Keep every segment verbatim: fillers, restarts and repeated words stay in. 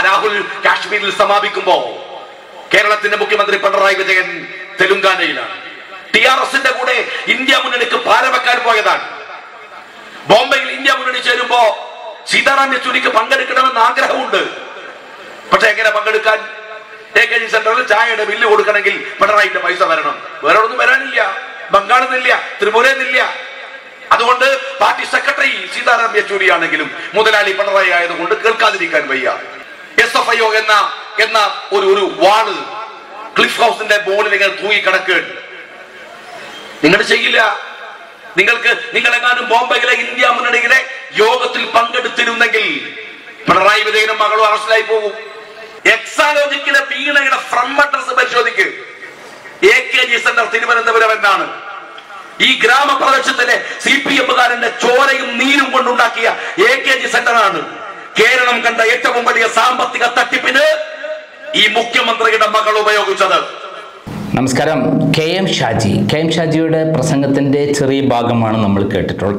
രാഹുൽ കാശ്മീരിൽ സമാപിക്കുമ്പോ കേരളത്തിന്റെ മുഖ്യമന്ത്രി പിണറായി വിജയൻ തെലുങ്കാനയിലാണ്. ടി ആർ എസിന്റെ കൂടെ ഇന്ത്യ മുന്നണിക്ക് പാരവെക്കാൻ പോയതാണ്. ബോംബെയിൽ ഇന്ത്യ മുന്നണി ചേരുമ്പോ സീതാറാം യെച്ചൂരിക്ക് പങ്കെടുക്കണമെന്ന് ആഗ്രഹമുണ്ട്. പക്ഷെ എങ്ങനെ പങ്കെടുക്കാൻ? എ കെ ജി സെന്ററിൽ ചായയുടെ ബില്ല് കൊടുക്കണമെങ്കിൽ പിണറായിന്റെ പൈസ വരണം. വേറെ ഒന്നും വരാനില്ല. ബംഗാളിൽ നിന്നില്ല, ത്രിപുരയിൽ നിന്നില്ല. അതുകൊണ്ട് പാർട്ടി സെക്രട്ടറി സീതാറാം യെച്ചൂരി ആണെങ്കിലും മുതലാളി പിണറായി ആയതുകൊണ്ട് കേൾക്കാതിരിക്കാൻ വയ്യ. എസ് എഫ് ഐ ഒ എന്ന എന്ന ഒരു ഒരു വാള് ക്ലിഫ് ഹൗസിന്റെ ബോളിൽ ഇങ്ങനെ തൂങ്ങി കിടക്കുകയാണ്. നിങ്ങൾ ചെയ്യില്ല. നിങ്ങൾക്ക് നിങ്ങളെങ്ങാനും ബോംബെയിലെ ഇന്ത്യ മുന്നണിയുടെ യോഗത്തിൽ പങ്കെടുത്തിരുന്നെങ്കിൽ പിണറായി വിജയനും മകളും അറസ്റ്റിലായി പോകും. എക്സാലോജിക്കിലെ വീണയുടെ ഫ്രം അഡ്രസ് പരിശോധിക്ക്. A K G centre Thiruvananthapuram എന്നാണ്. ഈ ഗ്രാമപ്രദേശത്തിലെ സി പി എമ്മുകാരന്റെ ചോരയും നീരും കൊണ്ടുണ്ടാക്കിയ എ കെ ജി സെന്റർ ആണ് കേരളം കണ്ട ഏറ്റവും വലിയ സാമ്പത്തിക തട്ടിപ്പിന് ഈ മുഖ്യമന്ത്രിയുടെ മകൾ ഉപയോഗിച്ചത്. നമസ്കാരം. K M Shaji K M ഷാജിയുടെ പ്രസംഗത്തിൻ്റെ ചെറിയ ഭാഗമാണ് നമ്മൾ കേട്ടിട്ടുള്ളത്.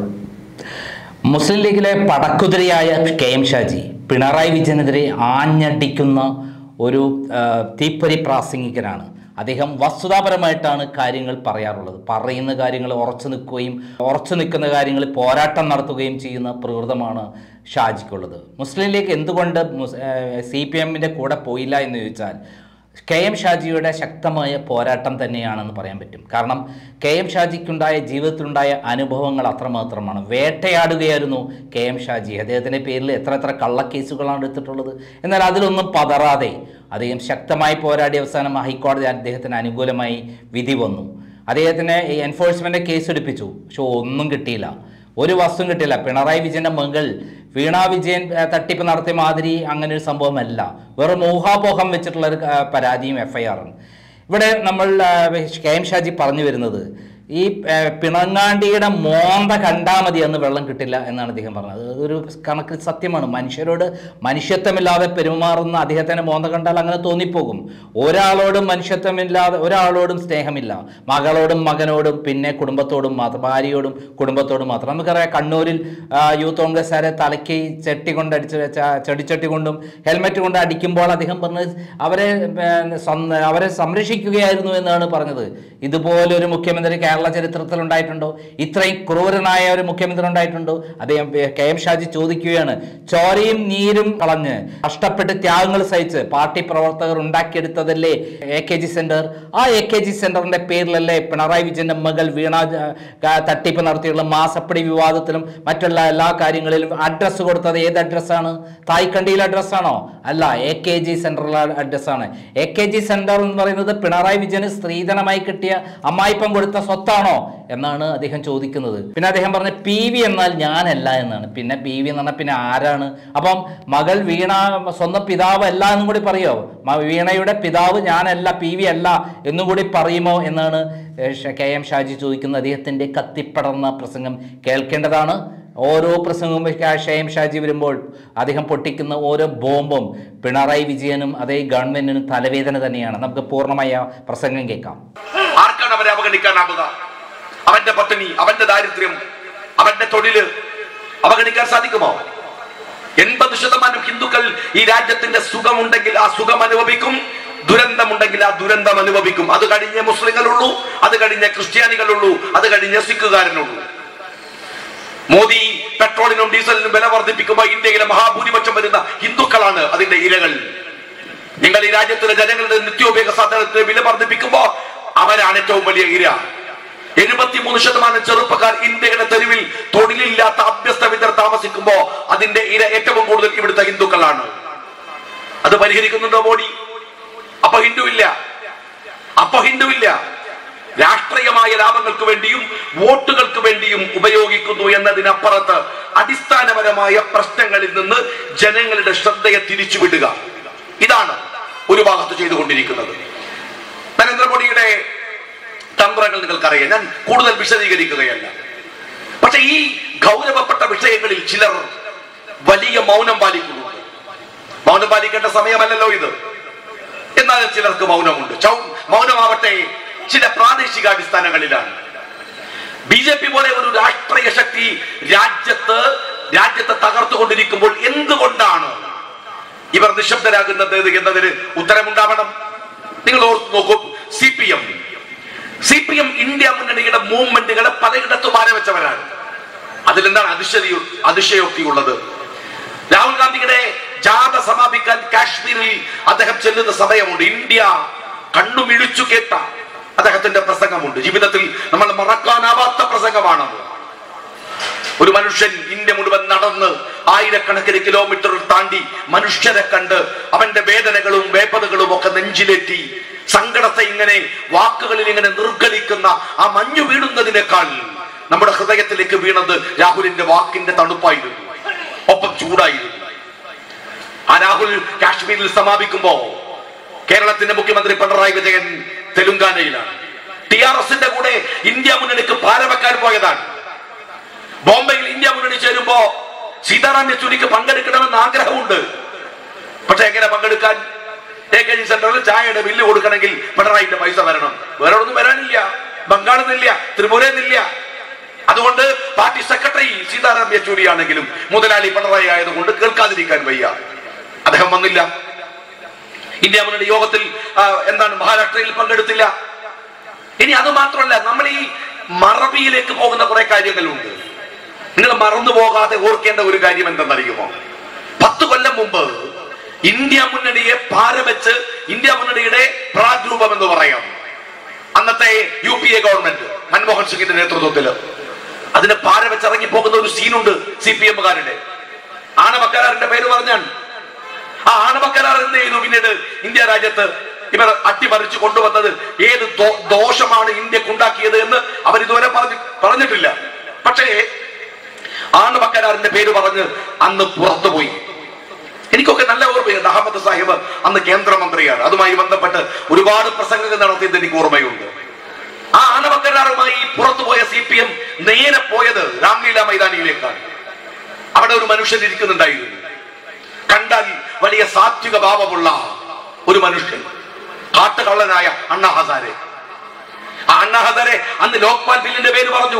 മുസ്ലിം ലീഗിലെ പടക്കുതിരയായ കെ എം ഷാജി പിണറായി വിജയനെതിരെ ആഞ്ഞടിക്കുന്ന ഒരു തീപ്പൊരി പ്രാസംഗികനാണ്. അദ്ദേഹം വസ്തുതാപരമായിട്ടാണ് കാര്യങ്ങൾ പറയാറുള്ളത്. പറയുന്ന കാര്യങ്ങൾ ഉറച്ചു നിൽക്കുകയും ഉറച്ചു നിൽക്കുന്ന കാര്യങ്ങളിൽ പോരാട്ടം നടത്തുകയും ചെയ്യുന്ന പ്രകൃതമാണ് ഷാജിക്കുള്ളത്. മുസ്ലിം ലീഗ് എന്തുകൊണ്ട് സി പി എമ്മിൻ്റെ കൂടെ പോയില്ല എന്ന് ചോദിച്ചാൽ കെ എം ഷാജിയുടെ ശക്തമായ പോരാട്ടം തന്നെയാണെന്ന് പറയാൻ പറ്റും. കാരണം കെ എം ഷാജിക്കുണ്ടായ ജീവിതത്തിലുണ്ടായ അനുഭവങ്ങൾ അത്രമാത്രമാണ്. വേട്ടയാടുകയായിരുന്നു കെ എം ഷാജി. അദ്ദേഹത്തിൻ്റെ പേരിൽ എത്ര എത്ര കള്ളക്കേസുകളാണ് എടുത്തിട്ടുള്ളത്. എന്നാൽ അതിലൊന്നും പതറാതെ അദ്ദേഹം ശക്തമായി പോരാടി അവസാനം ഹൈക്കോടതി അദ്ദേഹത്തിന് അനുകൂലമായി വിധി വന്നു. അദ്ദേഹത്തിന് എൻഫോഴ്സ്മെൻറ്റ് കേസ് എടുപ്പിച്ചു. പക്ഷെ ഒന്നും കിട്ടിയില്ല, ഒരു വസ്തുവും കിട്ടിയില്ല. പിണറായി വിജയൻ്റെ മകൾ വീണ വിജയൻ തട്ടിപ്പ് നടത്തിയ മാതിരി അങ്ങനെ ഒരു സംഭവമല്ല. വെറും ഊഹാപോഹം വെച്ചിട്ടുള്ളൊരു പരാതിയും എഫ് ഐ ആറും. ഇവിടെ നമ്മൾ കെ എം ഷാജി പറഞ്ഞു വരുന്നത് ഈ പിണങ്ങാണ്ടിയുടെ മോന്ത കണ്ടാൽ മതി എന്ന് വെള്ളം കിട്ടില്ല എന്നാണ് അദ്ദേഹം പറഞ്ഞത്. അതൊരു കണക്ക് സത്യമാണ്. മനുഷ്യരോട് മനുഷ്യത്വമില്ലാതെ പെരുമാറുന്ന അദ്ദേഹത്തിൻ്റെ മോന്ത കണ്ടാൽ അങ്ങനെ തോന്നിപ്പോകും. ഒരാളോടും മനുഷ്യത്വമില്ലാതെ ഒരാളോടും സ്നേഹമില്ല. മകളോടും മകനോടും പിന്നെ കുടുംബത്തോടും മാത്രം, ഭാര്യയോടും കുടുംബത്തോടും മാത്രം. നമുക്കറിയാം കണ്ണൂരിൽ യൂത്ത് കോൺഗ്രസ്സുകാരെ തലയ്ക്ക് ചെട്ടി കൊണ്ട് അടിച്ച് ചെടിച്ചട്ടി കൊണ്ടും ഹെൽമെറ്റ് കൊണ്ട് അടിക്കുമ്പോൾ അദ്ദേഹം പറഞ്ഞത് അവരെ അവരെ സംരക്ഷിക്കുകയായിരുന്നു എന്നാണ് പറഞ്ഞത്. ഇതുപോലൊരു മുഖ്യമന്ത്രി കേരള ചരിത്രത്തിൽ ഉണ്ടായിട്ടുണ്ടോ? ഇത്രയും ക്രൂരനായ ഒരു മുഖ്യമന്ത്രി ഉണ്ടായിട്ടുണ്ടോ? അദ്ദേഹം കെ എം ഷാജി ചോദിക്കുകയാണ്. ചോരയും നീരും കളഞ്ഞ് കഷ്ടപ്പെട്ട് ത്യാഗങ്ങൾ സഹിച്ച് പാർട്ടി പ്രവർത്തകർ ഉണ്ടാക്കിയെടുത്തതല്ലേ എ കെ ജി സെന്റർ? ആ എ കെ ജി സെന്ററിന്റെ പേരിലല്ലേ പിണറായി വിജയന്റെ മകൾ വീണ തട്ടിപ്പ് നടത്തിയുള്ള മാസപ്പടി വിവാദത്തിലും മറ്റുള്ള എല്ലാ കാര്യങ്ങളിലും അഡ്രസ്സ് കൊടുത്തത് ഏത് അഡ്രസ്സാണ്? തായ്ക്കണ്ടിയിലെ അഡ്രസ്സാണോ? അല്ല, എ കെ ജി സെന്ററിലെ അഡ്രസ്സാണ്. എ കെ ജി സെന്റർ എന്ന് പറയുന്നത് പിണറായി വിജയന് സ്ത്രീധനമായി കിട്ടിയ അമ്മായിപ്പം കൊടുത്ത സ്വത്താണോ എന്നാണ് അദ്ദേഹം ചോദിക്കുന്നത്. പിന്നെ അദ്ദേഹം പറഞ്ഞ പി വി എന്നാൽ ഞാനല്ല എന്നാണ്. പിന്നെ പി വി എന്ന് പറഞ്ഞാൽ പിന്നെ ആരാണ്? അപ്പം മകൾ വീണ സ്വന്തം പിതാവ് അല്ല എന്നും കൂടി പറയോ? വീണയുടെ പിതാവ് ഞാനല്ല, പി വി അല്ല എന്നും കൂടി പറയുമോ എന്നാണ് കെ എം ഷാജി ചോദിക്കുന്നത്. അദ്ദേഹത്തിൻ്റെ കത്തിപ്പടർന്ന പ്രസംഗം കേൾക്കേണ്ടതാണ്. ഓരോ പ്രസംഗവും കെ എം ഷാജി വരുമ്പോൾ അദ്ദേഹം പൊട്ടിക്കുന്ന ഓരോ ബോംബും പിണറായി വിജയനും അതേ ഗവൺമെന്റിനും തലവേദന തന്നെയാണ്. നമുക്ക് പൂർണ്ണമായ പ്രസംഗം കേൾക്കാം. ആർക്കാണ് അവരെ അവഗണിക്കാനാവുക? അവന്റെ പട്ടിണി, അവന്റെ ദാരിദ്ര്യം, അവന്റെ തൊഴില് അവഗണിക്കാൻ സാധിക്കുമോ? എൺപത് ശതമാനം ഹിന്ദുക്കൾ ഈ രാജ്യത്തിന്റെ സുഖമുണ്ടെങ്കിൽ ആ സുഖം അനുഭവിക്കും, ദുരന്തമുണ്ടെങ്കിൽ ആ ദുരന്തം അനുഭവിക്കും. അത് കഴിഞ്ഞേ മുസ്ലിങ്ങളുള്ളൂ, അത് കഴിഞ്ഞേ ക്രിസ്ത്യാനികളുള്ളൂ, അത് കഴിഞ്ഞേ സിഖുകാരനുള്ളൂ. മോദി പെട്രോളിനും ഡീസലിനും വില വർദ്ധിപ്പിക്കുമ്പോൾ ഇന്ത്യയിലെ മഹാഭൂരിപക്ഷം വരുന്ന ഹിന്ദുക്കളാണ് അതിന്റെ ഇരകൾ. നിങ്ങൾ ഈ രാജ്യത്തിലെ ജനങ്ങളുടെ നിത്യോപയോഗ സാധനത്തിന് വില വർദ്ധിപ്പിക്കുമ്പോ അവരാണ് ഏറ്റവും വലിയ ഇര. എഴുപത്തിമൂന്ന് ശതമാനം ചെറുപ്പക്കാർ ഇന്ത്യയുടെ തെരുവിൽ തൊഴിലില്ലാത്ത അഭ്യസ്ത വിദ്യർ താമസിക്കുമ്പോ അതിന്റെ ഇര ഏറ്റവും കൂടുതൽ ഇവിടുത്തെ ഹിന്ദുക്കളാണ്. അത് പരിഹരിക്കുന്നുണ്ടോ മോഡി? അപ്പൊ ഹിന്ദുവില്ല, അപ്പൊ ഹിന്ദുവില്ല. രാഷ്ട്രീയമായ ലാഭങ്ങൾക്ക് വേണ്ടിയും വോട്ടുകൾക്ക് വേണ്ടിയും ഉപയോഗിക്കുന്നു എന്നതിനപ്പുറത്ത് അടിസ്ഥാനപരമായ പ്രശ്നങ്ങളിൽ നിന്ന് ജനങ്ങളുടെ ശ്രദ്ധയെ തിരിച്ചുവിടുക, ഇതാണ് ഒരു ഭാഗത്ത് ചെയ്തുകൊണ്ടിരിക്കുന്നത്. നരേന്ദ്രമോദിയുടെ തന്ത്രങ്ങൾ നിങ്ങൾക്കറിയാം, ഞാൻ കൂടുതൽ വിശദീകരിക്കുകയല്ല. പക്ഷെ ഈ ഗൗരവപ്പെട്ട വിഷയങ്ങളിൽ ചിലർ വലിയ മൗനം പാലിക്കുന്നുണ്ട്. മൗനം പാലിക്കേണ്ട സമയമല്ലല്ലോ ഇത്. എന്നാലും ചിലർക്ക് മൗനമുണ്ട്. മൗനമാവട്ടെ ചില പ്രാദേശികാടിസ്ഥാനങ്ങളിലാണ്. ബി ജെ പി പോലെ ഒരു രാഷ്ട്രീയ ശക്തി രാജ്യത്ത് രാജ്യത്തെ തകർത്തുകൊണ്ടിരിക്കുമ്പോൾ എന്തുകൊണ്ടാണ് ഇവർ നിശബ്ദരാകുന്നത് എന്നതിന് ഉത്തരമുണ്ടാവണം. നിങ്ങൾ ഓർത്ത് നോക്കൂ, C P M C P M India മുന്നണിയുടെ മൂവ്മെന്റുകളെ പലയിടത്തും ആരംഭിച്ചവരാണ്. അതിലെന്താണ് അതിശയ അതിശയോക്തിയുള്ളത്? രാഹുൽ ഗാന്ധിയുടെ ജാഥ സമാപിക്കാൻ കാശ്മീരിൽ അദ്ദേഹം ചെല്ലുന്ന സമയമുണ്ട്. ഇന്ത്യ കണ്ണുമിഴിച്ചു കേട്ട അദ്ദേഹത്തിന്റെ പ്രസംഗമുണ്ട്. ജീവിതത്തിൽ നമ്മൾ മറക്കാനാവാത്ത പ്രസംഗമാണത്. ഒരു മനുഷ്യൻ ഇന്ത്യ മുഴുവൻ നടന്ന് ആയിരക്കണക്കിന് കിലോമീറ്റർ താണ്ടി മനുഷ്യരെ കണ്ട് അവന്റെ വേദനകളും വേപതകളും ഒക്കെ നെഞ്ചിലേറ്റി സങ്കടത്തെ ഇങ്ങനെ വാക്കുകളിൽ ഇങ്ങനെ നിർഗളിക്കുന്ന ആ മഞ്ഞു വീഴുന്നതിനേക്കാൾ നമ്മുടെ ഹൃദയത്തിലേക്ക് വീണത് രാഹുലിന്റെ വാക്കിന്റെ തണുപ്പായിരുന്നു, ഒപ്പം ചൂടായിരുന്നു. ആ രാഹുൽ കാശ്മീരിൽ സമാപിക്കുമ്പോ കേരളത്തിന്റെ മുഖ്യമന്ത്രി പിണറായി വിജയൻ തെലുങ്കാനയിലാണ്. ടി ആർ എസിന്റെ കൂടെ ഇന്ത്യ മുന്നണിക്ക് പാരവെക്കാൻ പോയതാണ്. ബോംബെയിൽ ഇന്ത്യ മുന്നണി ചേരുമ്പോ സീതാറാം യെച്ചൂരിക്ക് പങ്കെടുക്കണമെന്ന് ആഗ്രഹമുണ്ട്. പക്ഷെ എങ്ങനെ പങ്കെടുക്കാൻ? എ കെ ജി സെന്ററിൽ ചായയുടെ ബില്ല് കൊടുക്കണമെങ്കിൽ പിണറായിന്റെ പൈസ വരണം. വേറെ ഒന്നും വരാനില്ല. ബംഗാളിൽ നിന്നില്ല, ത്രിപുരയിൽ നിന്നില്ല. അതുകൊണ്ട് പാർട്ടി സെക്രട്ടറി സീതാറാം യെച്ചൂരി ആണെങ്കിലും മുതലാളി പിണറായി ആയതുകൊണ്ട് കേൾക്കാതിരിക്കാൻ വയ്യ. അദ്ദേഹം വന്നില്ല. ഇന്ത്യ മുന്നണി യോഗത്തിൽ എന്താണ് മഹാരാഷ്ട്രയിൽ പങ്കെടുത്തില്ല. ഇനി അത് മാത്രമല്ല, നമ്മൾ ഈ മറവിയിലേക്ക് പോകുന്ന കുറെ കാര്യങ്ങളുണ്ട്. നിങ്ങൾ മറന്നു പോകാതെ ഓർക്കേണ്ട ഒരു കാര്യം എന്തെന്നറിയുമോ? പത്ത് കൊല്ലം മുമ്പ് ഇന്ത്യ മുന്നണിയെ പാരവെച്ച് ഇന്ത്യ മുന്നണിയുടെ പ്രാഗ്രൂപം എന്ന് പറയാം അന്നത്തെ U P A government Manmohan സിംഗിന്റെ നേതൃത്വത്തിൽ അതിനെ പാരവെച്ചിറങ്ങി പോകുന്ന ഒരു സീനുണ്ട് സി പി എമ്മുകാരുടെ. ആണവക്കരാറിന്റെ പേര് പറഞ്ഞാൽ ആ ആണവക്കരാർ എന്ത് ചെയ്തു? പിന്നീട് ഇന്ത്യ രാജ്യത്ത് ഇവർ അട്ടിമറിച്ച് കൊണ്ടുവന്നത് ഏത് ദോഷമാണ് ഇന്ത്യക്കുണ്ടാക്കിയത് എന്ന് അവർ ഇതുവരെ പറഞ്ഞു പറഞ്ഞിട്ടില്ല. പക്ഷേ ആണവക്കരാറിന്റെ പേര് പറഞ്ഞ് അന്ന് പുറത്തുപോയി. എനിക്കൊക്കെ നല്ല ഓർമ്മയുണ്ട്. അഹമ്മദ് സാഹിബ് അന്ന് കേന്ദ്രമന്ത്രിയാണ്. അതുമായി ബന്ധപ്പെട്ട് ഒരുപാട് പ്രസംഗങ്ങൾ നടത്തിയത് എനിക്ക് ഓർമ്മയുണ്ട്. ആ ആണവക്കരാറുമായി പുറത്തുപോയ സി പി എം നേരെ പോയത് രാംലീല മൈതാനിയിലേക്കാണ്. അവിടെ ഒരു മനുഷ്യൻ ഇരിക്കുന്നുണ്ടായിരുന്നു. കണ്ടാൽ വലിയ സാത്വിക ഭാവമുള്ള ഒരു മനുഷ്യൻ, കാട്ടുകള്ളനായ അണ്ണാ ഹസാരെ. ആ അണ്ണാ ഹസാരെ അന്ന് ലോക്പാൽ ബില്ലിന്റെ പേര് പറഞ്ഞു.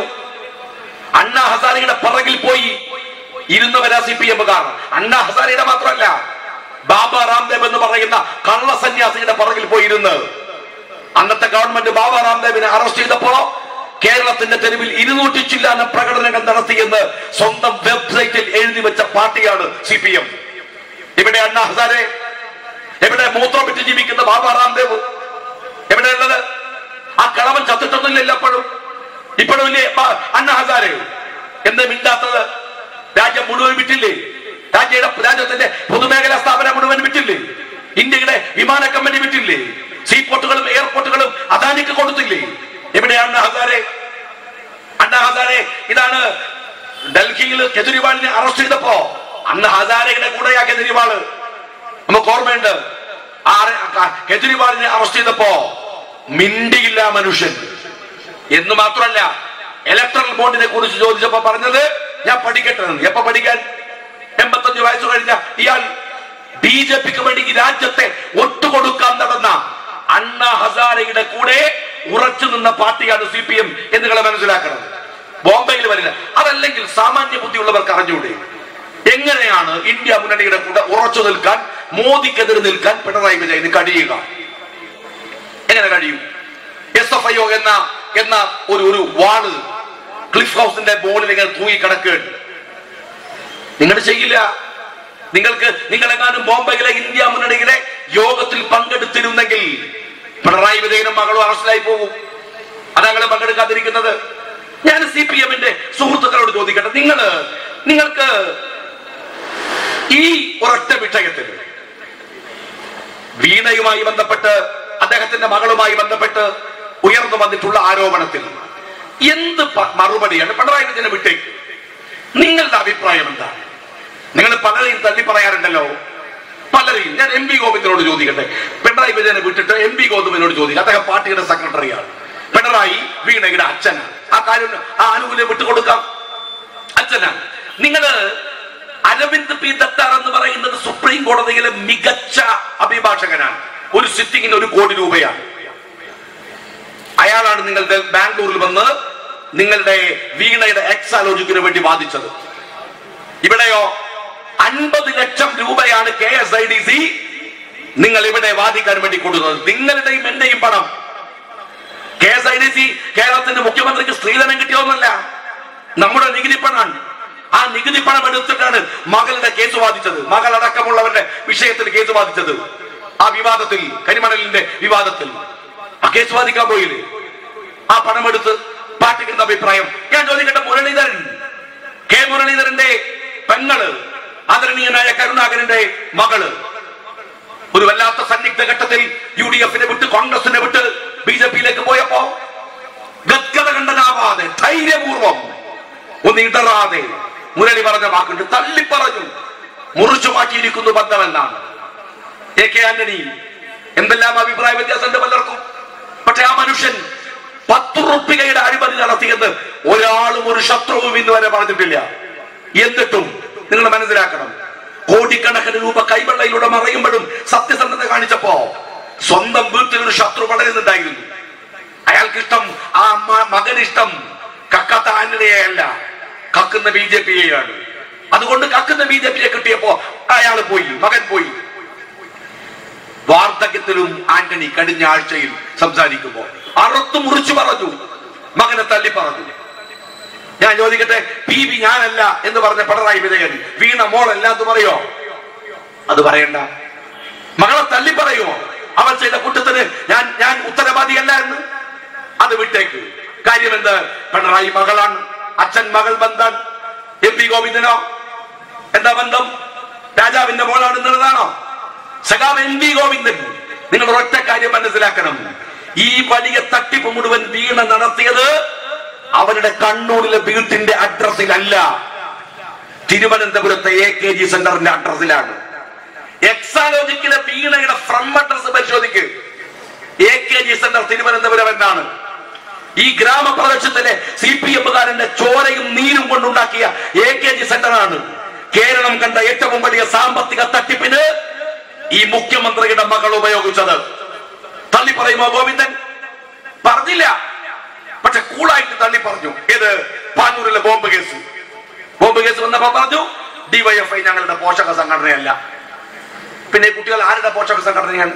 അണ്ണാ ഹസാരയുടെ പിറകിൽ പോയി ഇരുന്നവരാ സി പി എമ്മുകാർ. അണ്ണാ ഹസാരയുടെ മാത്രമല്ല, ബാബ രാംദേവ് എന്ന് പറയുന്ന കള്ള സന്യാസിയുടെ പിറകിൽ പോയിരുന്ന് അന്നത്തെ ഗവൺമെന്റ് ബാബ രാംദേവിനെ അറസ്റ്റ് ചെയ്തപ്പോ കേരളത്തിന്റെ തെരുവിൽ ഇരുന്നൂറ്റി ചില്ലാന പ്രകടനങ്ങൾ നടത്തിയെന്ന് സ്വന്തം വെബ്സൈറ്റിൽ എഴുതി വെച്ച പാർട്ടിയാണ് സി പി എം. എവിടെ അണ്ണാ ഹസാരെ? എവിടെ മൂത്രം വിറ്റ് ജീവിക്കുന്ന ബാബ രാംദേവ്? എവിടെയുള്ളത്? ആ കളവൻ ചത്തിട്ടൊന്നുമില്ല. എപ്പോഴും ഇപ്പോഴും ഇല്ലേ അണ്ണാ ഹസാരെ? എന്താ മിണ്ടാത്തത്? രാജ്യം മുഴുവൻ വിറ്റില്ലേ? രാജ്യയുടെ രാജ്യത്തിന്റെ പൊതുമേഖലാ സ്ഥാപനം മുഴുവൻ വിറ്റില്ലേ? ഇന്ത്യയുടെ വിമാന കമ്പനി വിറ്റില്ലേ? സീപോർട്ടുകളും എയർപോർട്ടുകളും അദാനിക്ക് കൊടുത്തില്ലേ? എവിടെയാണ് അണ്ണാ ഹസാരെ? അണ്ണാ ഹസാരെ ഇതാണ് ഡൽഹിയിൽ കെജ്രിവാളിനെ അറസ്റ്റ് ചെയ്തപ്പോ അന്ന് ഹസാരയുടെ കൂടെയാ കെജ്രിവാള്. നമുക്ക് ഓർമ്മയുണ്ട്. ആ കെജ്രിവാളിനെ അറസ്റ്റ് ചെയ്തപ്പോ മിണ്ടിയില്ല മനുഷ്യൻ. എന്ന് മാത്രമല്ല, ഇലക്ട്രൽ ബോണ്ടിനെ കുറിച്ച് ചോദിച്ചപ്പോ പറഞ്ഞത് ഞാൻ പഠിക്കട്ടെ. എപ്പോ പഠിക്കാൻ? എൺപത്തഞ്ച് വയസ്സ് കഴിഞ്ഞ ഇയാൾ ബി ജെ പിക്ക് വേണ്ടി ഈ രാജ്യത്തെ ഒറ്റുകൊടുക്കാൻ നടന്ന അണ്ണാ ഹസാരയുടെ കൂടെ ഉറച്ചു നിന്ന പാർട്ടിയാണ് സി പി എം എന്ന് നിങ്ങളെ മനസ്സിലാക്കണം. ബോംബെയിൽ വരില്ല. അതല്ലെങ്കിൽ സാമാന്യ ബുദ്ധിയുള്ളവർക്ക് അറിഞ്ഞൂടെ എങ്ങനെയാണ് ഇന്ത്യ മുന്നണിയുടെ കൂടെ ഉറച്ചു നിൽക്കാൻ, മോദിക്കെതിരെ നിൽക്കാൻ പിണറായി വിജയന് കഴിയുക? എങ്ങനെ കഴിയും? എസ് എഫ് ഐ ഒ എന്ന എന്ന ഒരു ഒരു വാള് ക്ലിഫ് ഹൗസിന്റെ ബോളിൽ ഇങ്ങനെ തൂങ്ങി കിടക്കുകയാണ്. നിങ്ങൾ ചെയ്യില്ല. നിങ്ങൾക്ക് നിങ്ങളെങ്ങാനും ബോംബെയിലെ ഇന്ത്യ മുന്നണിയിലെ യോഗത്തിൽ പങ്കെടുത്തിരുന്നെങ്കിൽ പിണറായി വിജയനും മകളും അറസ്റ്റിലായി പോകും. അതാണ് പങ്കെടുക്കാതിരിക്കുന്നത്. ഞാൻ സി പി എമ്മിന്റെ സുഹൃത്തുക്കളോട് ചോദിക്കട്ടെ, നിങ്ങള് നിങ്ങൾക്ക് ഈ ഒരൊറ്റ വിഷയത്തിൽ വീണയുമായി ബന്ധപ്പെട്ട് അദ്ദേഹത്തിന്റെ മകളുമായി ബന്ധപ്പെട്ട് ഉയർന്നു വന്നിട്ടുള്ള ആരോപണത്തിൽ എന്ത് മറുപടിയാണ് പിണറായി വിജയനെ വിട്ടേക്ക്? നിങ്ങളുടെ അഭിപ്രായം എന്താണ്? നിങ്ങൾ പലരെയും തള്ളി പറയാറുണ്ടല്ലോ, പലരെയും. ഞാൻ എം പി ഗോവിന്ദനോട് ചോദിക്കട്ടെ, പിണറായി വിജയനെ വിട്ടിട്ട് എം പി ഗോവിന്ദനോട് ചോദിക്കുക. അദ്ദേഹം പാർട്ടിയുടെ സെക്രട്ടറിയാണ്. പിണറായി വീണയുടെ അച്ഛനാണ്. ആ കാര്യം ആ ആനുകൂല്യം വിട്ടുകൊടുക്കാം. അച്ഛനാണ്. നിങ്ങള് അരവിന്ദ് പി ദത്താർ എന്ന് പറയുന്നത് സുപ്രീം കോടതിയിലെ മികച്ച അഭിഭാഷകനാണ്. ഒരു സിറ്റിങ്ങിന് ഒരു കോടി രൂപയാണ്. അയാളാണ് നിങ്ങളുടെ ബാംഗ്ലൂരിൽ വന്ന് നിങ്ങളുടെ വീണയുടെ എക്സാലോജിക്കിന് വേണ്ടി വാദിച്ചത്. ഇവിടെയോ അൻപത് ലക്ഷം രൂപയാണ് K S I D C നിങ്ങൾ ഇവിടെ വാദിക്കാൻ വേണ്ടി കൊടുക്കുന്നത്. നിങ്ങളുടെയും എന്റെയും പണം. K S I D C കേരളത്തിന്റെ മുഖ്യമന്ത്രിക്ക് സ്ത്രീധനം കിട്ടിയൊന്നല്ല, നമ്മുടെ നികുതി പണമാണ്. ആ നികുതി പണം എടുത്തിട്ടാണ് മകളുടെ കേസ് വാദിച്ചത്, മകൾ അടക്കമുള്ളവരുടെ വിഷയത്തിൽ കേസ് വാദിച്ചത്. ആ വിവാദത്തിൽ, കരിമണലിന്റെ വിവാദത്തിൽ ആ കേസ് വാദിക്കാൻ പോയില്ലേ? ആ പണം എടുത്ത് പാർട്ടിക്ക് അഭിപ്രായം. ഞാൻ ചോദിക്കട്ടെ, മുരളീധരൻ, കെ മുരളീധരന്റെ പെങ്ങള്, ആദരണീയനായ കരുണാകരന്റെ മകള് ഒരു വല്ലാത്ത സന്നിഗ്ധ ഘട്ടത്തിൽ യു ഡി എഫിനെ വിട്ട് കോൺഗ്രസിനെ വിട്ട് ബി ജെ പിയിലേക്ക് പോയപ്പോ ഗദ്ഗത കണ്ടനാവാതെ ധൈര്യപൂർവം ഒന്ന് ഇടറാതെ മുരളി പറഞ്ഞ വാക്കുണ്ട്, തള്ളി പറഞ്ഞു, മുറിച്ചു മാറ്റിയിരിക്കുന്നു ബന്ധമെന്നാണ്. എ കെ ആന്റണി എന്തെല്ലാം അഭിപ്രായ വ്യത്യാസമുണ്ട് പലർക്കും. പക്ഷെ ആ മനുഷ്യൻ പത്ത് റുപ്പികയുടെ അഴിമതി നടത്തിയെന്ന് ഒരാളും ഒരു ശത്രുവും ഇന്ന് വരെ പറഞ്ഞിട്ടില്ല. എന്നിട്ടും നിങ്ങൾ മനസ്സിലാക്കണം, കോടിക്കണക്കിന് രൂപ കൈവെള്ളയിലൂടെ മറയുമ്പോഴും സത്യസന്ധത കാണിച്ചപ്പോ സ്വന്തം വീട്ടിലൊരു ശത്രു വളരുന്നുണ്ടായിരുന്നു. അയാൾക്കിഷ്ടം, ആ മകനിഷ്ടം കക്കാത്ത ആന്റണിയെ അല്ല, കക്കുന്ന ബി ജെ പിയെയാണ്. അതുകൊണ്ട് കക്കുന്ന ബി ജെ പിയെ കിട്ടിയപ്പോ അയാൾ പോയി, മകൻ പോയി. വാർദ്ധക്യത്തിലും ആന്റണി കഴിഞ്ഞ ആഴ്ചയിൽ സംസാരിക്കുമ്പോ അറുത്തു മുറിച്ചു പറഞ്ഞു, മകനെ തള്ളി പറഞ്ഞു. ഞാൻ ചോദിക്കട്ടെ, പി ബി ഞാനല്ല എന്ന് പറഞ്ഞ പിണറായി വിജയൻ വീണ മോളല്ല എന്ന് പറയോ? അത് പറയണ്ട. മകളെ തള്ളി പറയുമോ? അവൾ ചെയ്ത കുറ്റത്തിന് ഞാൻ ഞാൻ ഉത്തരവാദിയല്ല എന്ന്? അത് വിട്ടേക്ക്. കാര്യം എന്ത്? പിണറായി മകളാണ്, അച്ഛൻ മകൾ ബന്ധം. എം പി ഗോവിന്ദനോ എന്താ ബന്ധം? രാജാവിന്റെ മോളാണ് എന്നുള്ളതാണോ? സഖാവ് എം പി ഗോവിന്ദൻ, നിങ്ങൾ ഒറ്റ കാര്യം മനസ്സിലാക്കണം, ഈ വലിയ തട്ടിപ്പ് മുഴുവൻ വീണ നടത്തിയത് അവരുടെ കണ്ണൂരിലെ വീട്ടിന്റെ അഡ്രസ്സിലല്ല, തിരുവനന്തപുരത്തെ എ കെ ജി സെന്ററിന്റെ അഡ്രസ്സിലാണ്. എക്സാലോജിക്കിലെ വീണയുടെ ഫ്രം അഡ്രസ് പരിശോധിക്ക്. A K G centre Thiruvananthapuram എന്നാണ്. ഈ ഗ്രാമപ്രദേശത്തിലെ സി പി എമ്മുകാരന്റെ ചോരയും നീരും കൊണ്ടുണ്ടാക്കിയ എ കെ ജി സെന്ററാണ് കേരളം കണ്ട ഏറ്റവും വലിയ സാമ്പത്തിക തട്ടിപ്പിന് ഈ മുഖ്യമന്ത്രിയുടെ മകൾ ഉപയോഗിച്ചത്. തള്ളി പറയുമോ ഗോവിന്ദൻ? പറഞ്ഞില്ല, പക്ഷെ കൂളായിട്ട് തള്ളി പറഞ്ഞു. ഏത്? പാനൂരിലെ ബോംബ് കേസ്. ബോംബ് കേസ് വന്നപ്പോ പറഞ്ഞു ഡിവൈഎഫ്ഐ ഞങ്ങളുടെ പോഷക സംഘടനയല്ല. പിന്നെ കുട്ടികൾ ആരുടെ പോഷക സംഘടനയാണ്?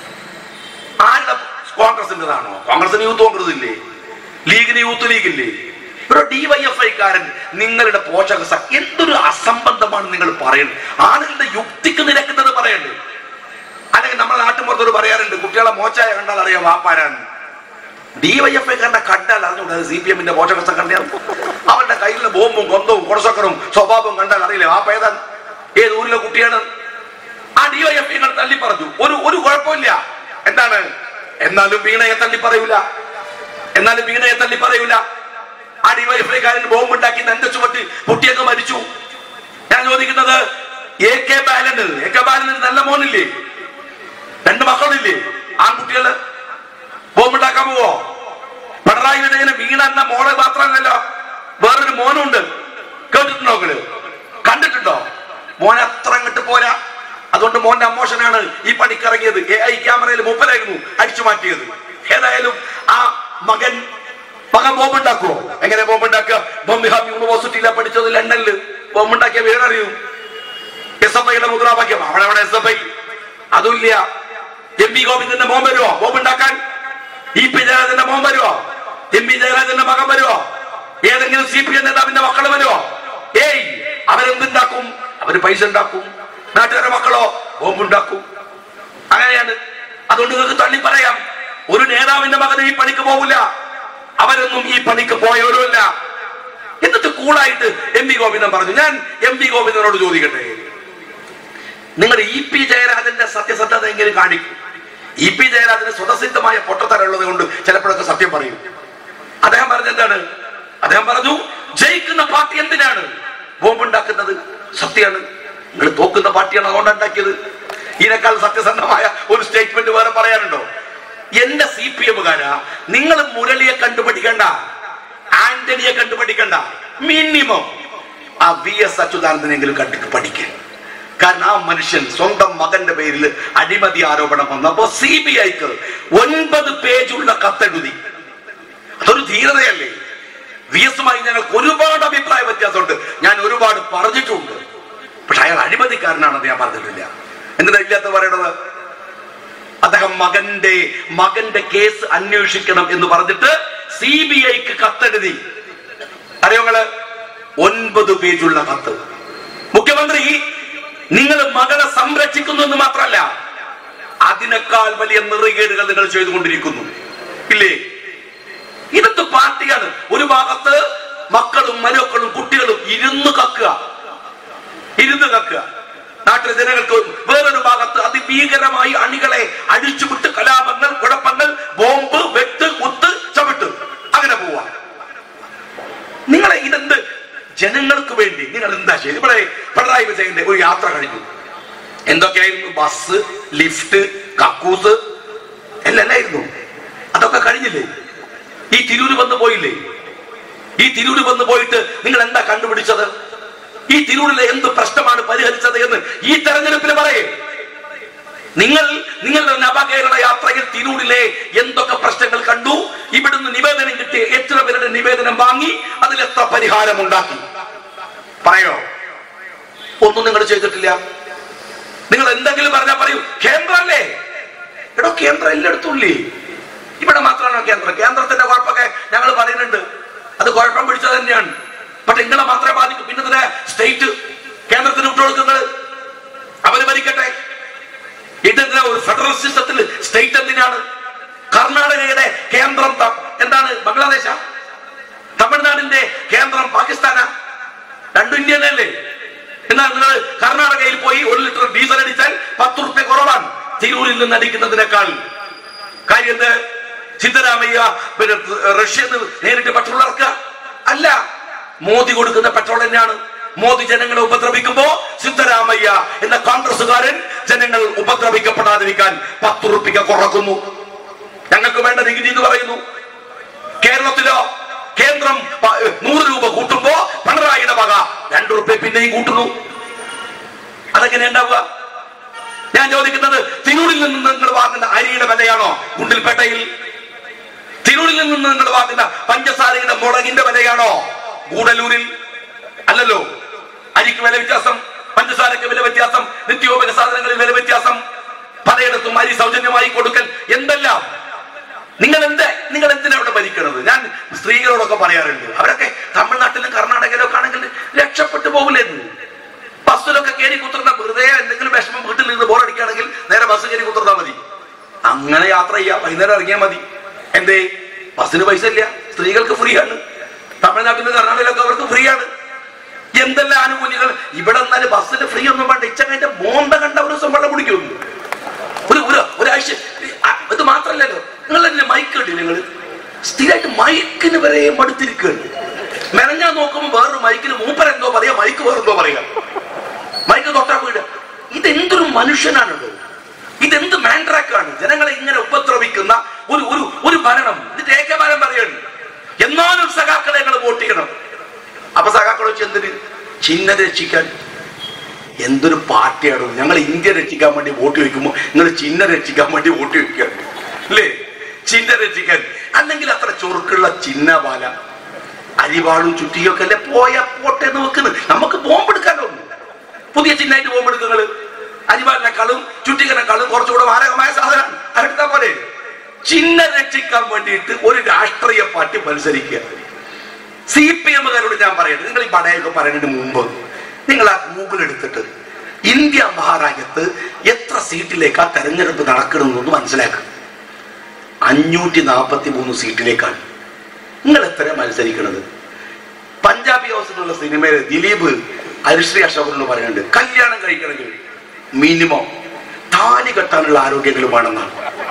ആരുടെ? കോൺഗ്രസിന്റേതാണോ? കോൺഗ്രസിന് യൂത്ത് കോൺഗ്രസ് ഇല്ലേ? ലീഗിന് യൂത്ത് ലീഗ് ഇല്ലേ? ഒരു ഡിവൈഎഫ്ഐക്കാരൻ നിങ്ങളുടെ പോഷക സംഘ. എന്തൊരു അസംബന്ധമാണ് നിങ്ങൾ പറയുന്നത്. ആളുകളുടെ യുക്തിക്ക് നിരക്കുന്നത് പറയണ്ട്. അല്ലെങ്കിൽ നമ്മുടെ നാട്ടുമ്പുറത്തോട് പറയാറുണ്ട്, കുട്ടികളെ മോച്ചായ കണ്ടാൽ അറിയാം വാപ്പാരാണ്. ഡിവൈഎഫ്ഐക്കാരന്റെ കണ്ടാൽ അറിഞ്ഞൂടെ സി പി എമ്മിന്റെ പോഷക സംഘടനയാണ്. അവരുടെ കയ്യിലെ ബോംബും കൊന്തവും കൊടസക്കറും സ്വഭാവവും കണ്ടാൽ അറിയില്ലേ വാപ്പ ഏതാണ്, ഏത് ഊരിലെ കുട്ടിയാണ്. ആ ഡിവൈഎഫ്ഐ തള്ളി പറഞ്ഞു, ഒരു ഒരു കുഴപ്പമില്ല. എന്താണ്? എന്നാലും വീണയെ തള്ളി പറയൂല, എന്നാലും വീണയെ തള്ളി പറയൂല. ആ ഡിവൈഎഫ്ഐക്കാരൻ ബോംബ് ഉണ്ടാക്കി നെന്റെ ചുമട്ടി കുട്ടിയൊക്കെ മരിച്ചു. ഞാൻ ചോദിക്കുന്നത്, എ കെ ബാലന് എ കെ ബാലന് നല്ല മോനില്ലേ? രണ്ട് മക്കളില്ലേ? ആൺകുട്ടികള് ബോംബുണ്ടാക്കാൻ പോവോ? പിണറായി വിജയന് വീണ എന്ന മോളെ മാത്രമല്ലല്ലോ, വേറൊരു മോനുണ്ട്. കേട്ടിട്ടുണ്ടോ? കണ്ടിട്ടുണ്ടോ? മോൻ അത്ര അങ്ങോട്ട് പോരാ. അതുകൊണ്ട് മോന്റെ അമോഷനാണ് ഈ പണിക്കിറങ്ങിയത്. എ ഐ ക്യാമറയിൽ മുപ്പതായിരുന്നു അടിച്ചു മാറ്റിയത്. ഏതായാലും ആ മകൻ മകൻ ബോംബുണ്ടാക്കുവോ? എങ്ങനെ ബോംബുണ്ടാക്കുക? ബോംബിഹാം യൂണിവേഴ്സിറ്റിയിലെ പഠിച്ചത് ലണ്ടനില്. ബോംബുണ്ടാക്കിയ വേററിയൂ? എസ് എഫ് ഐയുടെ മുദ്രാവാക്യം. അവിടെ അവിടെ എസ് എഫ് ഐ അതുമില്ല. എം പി ഗോവിന്ദന്റെ മോൻ വരുവോ ബോംബുണ്ടാക്കാൻ? ഇ പി ജയരാജന്റെ മോൻ വരുവോ? എം പി ജയരാജന്റെ മകൻ വരുവോ? ഏതെങ്കിലും സി പി എം നേതാവിന്റെ മക്കള് വരുവോ? ഏയ്, അവരെന്തുണ്ടാക്കും? അവര് പൈസ ഉണ്ടാക്കും. നാട്ടുകാരുടെ മക്കളോ ബോംബുണ്ടാക്കും. അങ്ങനെയാണ്. അതുകൊണ്ട് നിങ്ങൾക്ക് തള്ളി പറയാം, ഒരു നേതാവിന്റെ മകൻ ഈ പണിക്ക് പോകില്ല, അവരൊന്നും ഈ പണിക്ക് പോയവരുമല്ല. എന്നിട്ട് കൂളായിട്ട് എം പി ഗോവിന്ദൻ പറഞ്ഞു. ഞാൻ എം പി ഗോവിന്ദനോട് ചോദിക്കട്ടെ, നിങ്ങൾ ഇ പി ജയരാജന്റെ സത്യസന്ധത എങ്കിലും കാണിക്കും. ഇ പി ജയരാജന് സ്വതസിദ്ധമായ പൊട്ടത്തരമുള്ളത് കൊണ്ട് ചിലപ്പോഴൊക്കെ സത്യം പറയും. അദ്ദേഹം പറഞ്ഞെന്താണ്? അദ്ദേഹം പറഞ്ഞു, ജയിക്കുന്ന പാർട്ടി എന്തിനാണ് ബോംബുണ്ടാക്കുന്നത്? സത്യമാണ്, നിങ്ങൾ തോക്കുന്ന പാർട്ടിയാണ് അതുകൊണ്ട് ഉണ്ടാക്കിയത്. ഇതിനേക്കാൾ സത്യസന്ധമായ ഒരു സ്റ്റേറ്റ്മെന്റ് വേറെ പറയാനുണ്ടോ? എന്റെ സി പി എമ്മുകാരാ, നിങ്ങൾ മുരളിയെ കണ്ടുപിടിക്കണ്ട, ആന്റണിയെ കണ്ടുപിടിക്കണ്ട, മിനിമം ആ വി എസ് അച്യുതാനന്ദനെങ്കിലും കണ്ടിട്ട് പഠിക്കാൻ. കാരണം ആ മനുഷ്യൻ സ്വന്തം മകന്റെ പേരിൽ അഴിമതി ആരോപണം വന്നപ്പോ സി ബി ഐക്ക് ഒൻപത് പേജുള്ള കത്തെഴുതി. അതൊരു ധീരതയല്ലേ? വി എസുമായി ഞങ്ങൾക്ക് ഒരുപാട് അഭിപ്രായ വ്യത്യാസമുണ്ട്, ഞാൻ ഒരുപാട് പറഞ്ഞിട്ടുണ്ട്. പക്ഷെ അയാൾ അഴിമതിക്കാരനാണെന്ന് ഞാൻ പറഞ്ഞിട്ടില്ല. എന്തിനാ ഇല്ലാത്ത പറയണത്? അദ്ദേഹം മകന്റെ മകന്റെ കേസ് അന്വേഷിക്കണം എന്ന് പറഞ്ഞിട്ട് സി ബി ഐക്ക് കത്തെഴുതി. അറിയോ നിങ്ങള്? ഒൻപത് പേജുള്ള കത്ത്. മുഖ്യമന്ത്രി, നിങ്ങൾ മകളെ സംരക്ഷിക്കുന്നു എന്ന് മാത്രമല്ല, അതിനേക്കാൾ വലിയ നെറികേടുകൾ നിങ്ങൾ ചെയ്തുകൊണ്ടിരിക്കുന്നു, ഇല്ലേ? ഇതൊക്കെ പാർട്ടിയാണ്. ഒരു ഭാഗത്ത് മക്കളും മരുമക്കളും കുട്ടികളും ഇരുന്ന് കക്കുക ഇരുന്ന് കക്കുക നാട്ടിലെ ജനങ്ങൾക്ക്. വേറൊരു ഭാഗത്ത് അതിഭീകരമായി അണികളെ അഴിച്ചുവിട്ട് കലാപങ്ങൾ, കുഴപ്പങ്ങൾ, ബോംബ്, വെട്ട്, കുത്ത്, ചവിട്ട്, അങ്ങനെ പോവാ. നിങ്ങളെ ഇതെന്ത് ജനങ്ങൾക്ക് വേണ്ടി നിങ്ങൾ എന്താ ചെയ്ത്? ഇവിടെ പിണറായി വിജയന്റെ ഒരു യാത്ര കഴിഞ്ഞു. എന്തൊക്കെയായിരുന്നു? ബസ്, ലിഫ്റ്റ്, കക്കൂസ് എല്ലാം ആയിരുന്നു. അതൊക്കെ കഴിഞ്ഞില്ലേ? ഈ തിരൂര് വന്ന് പോയില്ലേ? ഈ തിരൂര് വന്ന് പോയിട്ട് നിങ്ങൾ എന്താ കണ്ടുപിടിച്ചത്? ഈ തിരൂരിലെ എന്ത് പ്രശ്നമാണ് പരിഹരിച്ചത് എന്ന് ഈ തെരഞ്ഞെടുപ്പിൽ പറയേ. നിങ്ങൾ നിങ്ങളുടെ നവകേരള യാത്രയിൽ തിരൂരിലെ എന്തൊക്കെ പ്രശ്നങ്ങൾ കണ്ടു? ഇവിടുന്ന് നിവേദനം കിട്ടി, എത്ര പേരുടെ നിവേദനം വാങ്ങി, അതിലെത്ര പരിഹാരം ഉണ്ടാക്കി? പറയോ? ഒന്നും നിങ്ങൾ ചെയ്തിട്ടില്ല. നിങ്ങൾ എന്തെങ്കിലും പറഞ്ഞാൽ പറയൂ കേന്ദ്രല്ലേ. എടോ, കേന്ദ്രം എല്ലായിടത്തുള്ളി. ഇവിടെ മാത്രമാണോ കേന്ദ്രം? കേന്ദ്രത്തിന്റെ കുഴപ്പമൊക്കെ ഞങ്ങൾ പറയുന്നുണ്ട്, അത് കുഴപ്പം പിടിച്ചത് തന്നെയാണ്. പക്ഷെ നിങ്ങളെ മാത്രമേ ബാധിക്കൂ. പിന്നെ സ്റ്റേറ്റ് കേന്ദ്രത്തിന് വിട്ടുകൊടുക്കുന്നത്, അവര് ഭരിക്കട്ടെ. ഇതെന്തിനാ ഒരു ഫെഡറൽ സിസ്റ്റത്തിൽ സ്റ്റേറ്റ് എന്തിനാണ്? കർണാടകയുടെ കേന്ദ്രം എന്താണ്? ബംഗ്ലാദേശാ? തമിഴ്നാടിന്റെ കേന്ദ്രം പാകിസ്ഥാനാ? രണ്ടും ഇന്ത്യനല്ലേ? എന്നാൽ നിങ്ങൾ കർണാടകയിൽ പോയി ഒരു ലിറ്റർ ഡീസൽ അടിച്ചാൽ പത്ത് റുപ്യ കുറവാണ് തിരൂരിൽ നിന്ന് അടിക്കുന്നതിനേക്കാൾ. കാര്യം എന്ത്? സിദ്ധരാമയ്യ പിന്നെ റഷ്യന്ന് നേരിട്ട് പെട്രോൾ ഇറക്കുക അല്ല, മോദി കൊടുക്കുന്ന പെട്രോൾ തന്നെയാണ്. മോദി ജനങ്ങളെ ഉപദ്രവിക്കുമ്പോ സിദ്ധരാമയ്യ എന്ന കോൺഗ്രസുകാരൻ ജനങ്ങൾ ഉപദ്രവിക്കപ്പെടാതിരിക്കാൻ പത്ത് റുപ്യ കുറക്കുന്നു. ഞങ്ങൾക്ക് വേണ്ട നികുതി എന്ന് പറയുന്നു. കേരളത്തിലോ കേന്ദ്രം നൂറ് രൂപ കൂട്ടുമ്പോ പിണറായിയുടെ വക രണ്ടു റുപ്യ പിന്നെയും കൂട്ടുന്നു. അതെങ്ങനെ ഉണ്ടാവുക? ഞാൻ ചോദിക്കുന്നത്, തിരൂരിൽ നിന്ന് നിങ്ങൾ വാങ്ങുന്ന അരിയുടെ വിലയാണോ ഗുണ്ടിൽപേട്ടയിൽ? തിരൂരിൽ നിന്ന് നിങ്ങൾ വാങ്ങുന്ന പഞ്ചസാരയുടെ മുളകിന്റെ വിലയാണോ ഗൂഡല്ലൂരിൽ? അല്ലല്ലോ. അരിക്ക് വില വ്യത്യാസം, പഞ്ചസാരക്ക് വില വ്യത്യാസം, നിത്യോപയോഗ സാധനങ്ങളിൽ വില വ്യത്യാസം, പലയിടത്തും അരി സൗജന്യമായി കൊടുക്കൽ, എന്തെല്ലാം. നിങ്ങൾ എന്ത് നിങ്ങൾ എന്തിനാ അവിടെ ഭരിക്കണത്? ഞാൻ സ്ത്രീകളോടൊക്കെ പറയാറുണ്ട്, അവരൊക്കെ തമിഴ്നാട്ടിലും കർണാടകയിലൊക്കെ ആണെങ്കിൽ രക്ഷപ്പെട്ടു പോകില്ലെന്ന്. ബസ്സിലൊക്കെ കയറി കുത്തുന്ന വെറുതെ എന്തെങ്കിലും വിഷമം വീട്ടിൽ നിന്ന് ബോറടിക്കുകയാണെങ്കിൽ നേരെ ബസ് കയറി കുത്തുന്നാ മതി. അങ്ങനെ യാത്ര ചെയ്യാം, വൈകുന്നേരം ഇറങ്ങിയാൽ മതി. എന്തേ? ബസ്സിന് പൈസ ഇല്ല, സ്ത്രീകൾക്ക് ഫ്രീ ആണ്. തമിഴ്നാട്ടിലും കർണാടകയിലൊക്കെ അവർക്ക് ഫ്രീ ആണ്. എന്തെല്ലാം ആനുകൂല്യങ്ങൾ ഇവിടെ. എന്നാലും ബസ്സിന് ഫ്രീ ഒന്നും വേണ്ട. ഇച്ചങ്ങന്റെ മോന്ത കണ്ട ഒരു ദിവസം വെള്ളം കുടിക്കുന്നു. ഒരു ഒരാഴ്ച. ഇത് മാത്രല്ലല്ലോ, നിങ്ങൾ തന്നെ മൈക്ക് കിട്ടില്ല. നിങ്ങൾ സ്ഥിരമായിട്ട് മൈക്കിന് വരെ മടുത്തിരിക്കുകയാണ്. മെനഞ്ഞാൻ നോക്കുമ്പോൾ വേറൊരു മൈക്കിന് മൂപ്പരെന്തോ പറയാ, മൈക്ക് വേറെന്തോ പറയാ, മൈക്ക് തൊട്ടാ വീട്. ഇതെന്തൊരു മനുഷ്യനാണത്? ഇതെന്ത് മാൻഡ്രാക്കാണ്? ജനങ്ങളെ ഇങ്ങനെ ഉപദ്രവിക്കുന്ന ഒരു ഒരു ഒരു ഭരണം. ഇത് ഏകബാലം പറയാണ്. എന്നാലും സഖാക്കളെ ഞങ്ങൾ വോട്ട് ചെയ്യണം. അപ്പൊ സഖാക്കളെ വെച്ച് എന്തിന്? ചിഹ്നം രക്ഷിക്കാൻ. എന്തൊരു പാർട്ടിയാണ്? ഞങ്ങൾ ഇന്ത്യ രക്ഷിക്കാൻ വേണ്ടി വോട്ട് വയ്ക്കുമ്പോൾ നിങ്ങൾ ചിഹ്നം രക്ഷിക്കാൻ വേണ്ടി വോട്ട് വയ്ക്കുകയാണ് അല്ലേ? ചിഹ്നം രക്ഷിക്കാൻ. അല്ലെങ്കിൽ അത്ര ചൊറുക്കുള്ള ചിഹ്ന ബാല അരിവാളും ചുറ്റിയൊക്കെ അല്ലേ പോയാ പോട്ടെ എന്ന് വെക്കുന്നത്. നമുക്ക് ബോംബെടുക്കാനോ ഒന്നും പുതിയ ചിഹ്നമായിട്ട് ബോംബെടുക്കുന്നത്. അരിവാളിനെക്കാളും ചുറ്റികനെക്കാളും കുറച്ചുകൂടെ മാരകമായ സാധനമാണ്. അതെടുത്താ പോലെ ചിഹ്നം രക്ഷിക്കാൻ വേണ്ടിയിട്ട് ഒരു രാഷ്ട്രീയ പാർട്ടി മത്സരിക്കുക. സി പി എമ്മുകാരോട് ഞാൻ പറയട്ടെ, നിങ്ങൾ ഈ പടയൊക്കെ പറയുന്നതിന് മുമ്പ് നിങ്ങൾ ആ ഗൂഗിൾ എടുത്തിട്ട് ഇന്ത്യ മഹാരാജ്യത്ത് എത്ര സീറ്റിലേക്കാ തെരഞ്ഞെടുപ്പ് നടക്കണമെന്നൊന്ന് മനസ്സിലാക്കുക. അഞ്ഞൂറ്റി നാൽപ്പത്തി മൂന്ന് സീറ്റിലേക്കാണ്. നിങ്ങൾ എത്ര മത്സരിക്കുന്നത്? പഞ്ചാബി ഹൗസ് എന്നുള്ള സിനിമയിൽ ദിലീപ് ഹരിശ്രീ അശോകനോട് പറയുന്നുണ്ട്, കല്യാണം കഴിക്കണമെങ്കിൽ മിനിമം താലി കെട്ടാനുള്ള ആരോഗ്യങ്ങളും വേണമെന്നാണ്.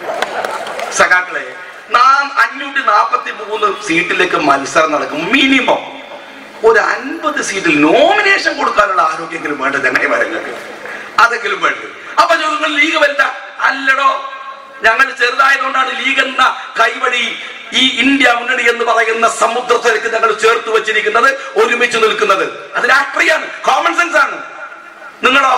സഖാക്കളെ, നാം അഞ്ഞൂറ്റി നാൽപ്പത്തി മൂന്ന് സീറ്റിലേക്ക് മത്സരം നടക്കും. മിനിമം ഒരു അൻപത് സീറ്റിൽ നോമിനേഷൻ കൊടുക്കാനുള്ള ആരോഗ്യങ്ങളും വേണ്ട ചങ്ങായിമാരങ്ങൾക്ക്. അതെങ്കിലും വേണ്ട. അപ്പൊ ചോദ്യങ്ങൾ ലീഗ് വലുത അല്ലടോ. ഞങ്ങൾ ചെറുതായതുകൊണ്ടാണ് ലീഗ് എന്ന കൈവടി ഈ ഇന്ത്യ മുന്നണി എന്ന് പറയുന്ന സമുദ്രത്തിലേക്ക് ഞങ്ങൾ ചേർത്ത് വെച്ചിരിക്കുന്നത്, ഒരുമിച്ച് നിൽക്കുന്നത്. അത് രാഷ്ട്രീയമാണ്, കോമൺ സെൻസ് ആണ്. നിങ്ങളോ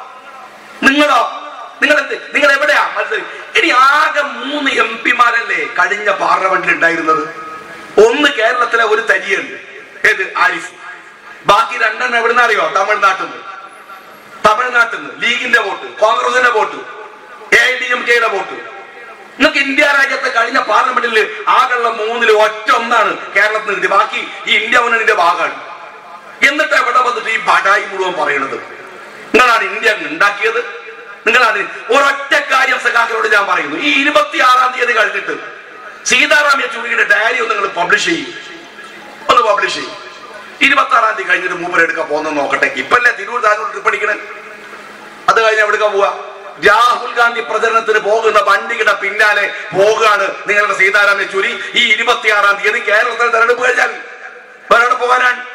നിങ്ങളോ നിങ്ങൾ എന്ത് നിങ്ങൾ എവിടെയാ മത്സരം? ഇനി ആകെ മൂന്ന് എം പിമാരല്ലേ കഴിഞ്ഞ പാർലമെന്റിൽ ഉണ്ടായിരുന്നത്? ഒന്ന് കേരളത്തിലെ ഒരു തരിയുണ്ട്, ഏത് ആരിഫ്. ബാക്കി രണ്ടെണ്ണം എവിടുന്ന അറിയോ? തമിഴ്നാട്ടിൽ നിന്ന്. തമിഴ്നാട്ടിൽ നിന്ന് ലീഗിന്റെ വോട്ട്, കോൺഗ്രസിന്റെ vote, A I D M കെയുടെ വോട്ട്. നിങ്ങൾക്ക് ഇന്ത്യ രാജ്യത്തെ കഴിഞ്ഞ പാർലമെന്റിൽ ആകെയുള്ള മൂന്നിൽ ഒറ്റ ഒന്നാണ് കേരളത്തിൽ നിന്ന്. ബാക്കി ഈ ഇന്ത്യ മുന്നണിന്റെ ഭാഗമാണ്. എന്നിട്ട് എവിടെ വന്നിട്ട് ഈ ബടായി മുഴുവൻ പറയണത്? നിങ്ങളാണ് ഇന്ത്യ ഉണ്ടാക്കിയത്, നിങ്ങളാണ്. ഒരൊറ്റ കാര്യം സഖാക്കളോട് ഞാൻ പറയുന്നു, ഈ ഇരുപത്തി ആറാം തീയതി കഴിഞ്ഞിട്ട് സീതാറാം യെച്ചൂരിയുടെ ഡയറി ഒന്ന് നിങ്ങൾ പബ്ലിഷ് ചെയ്യും, ഒന്ന് പബ്ലിഷ് ചെയ്യും. ഇരുപത്തി ആറാം തീയതി കഴിഞ്ഞിട്ട് മൂപ്പരെടുക്കാൻ പോകുന്നത് നോക്കട്ടെ. ഇപ്പല്ലേ തിരുവനന്തപുരം ട്രിപ്പ് അടിക്കണേ, അത് കഴിഞ്ഞ് എവിടുക്കാൻ പോവാ? രാഹുൽ ഗാന്ധി പ്രചരണത്തിന് പോകുന്ന വണ്ടിയുടെ പിന്നാലെ പോകുകയാണ് നിങ്ങളുടെ സീതാറാം യെച്ചൂരി. ഈ ഇരുപത്തി ആറാം തീയതി കേരളത്തിൽ തെരഞ്ഞെടുപ്പ് കഴിഞ്ഞാൽ വേറെ പോകാനാണ്.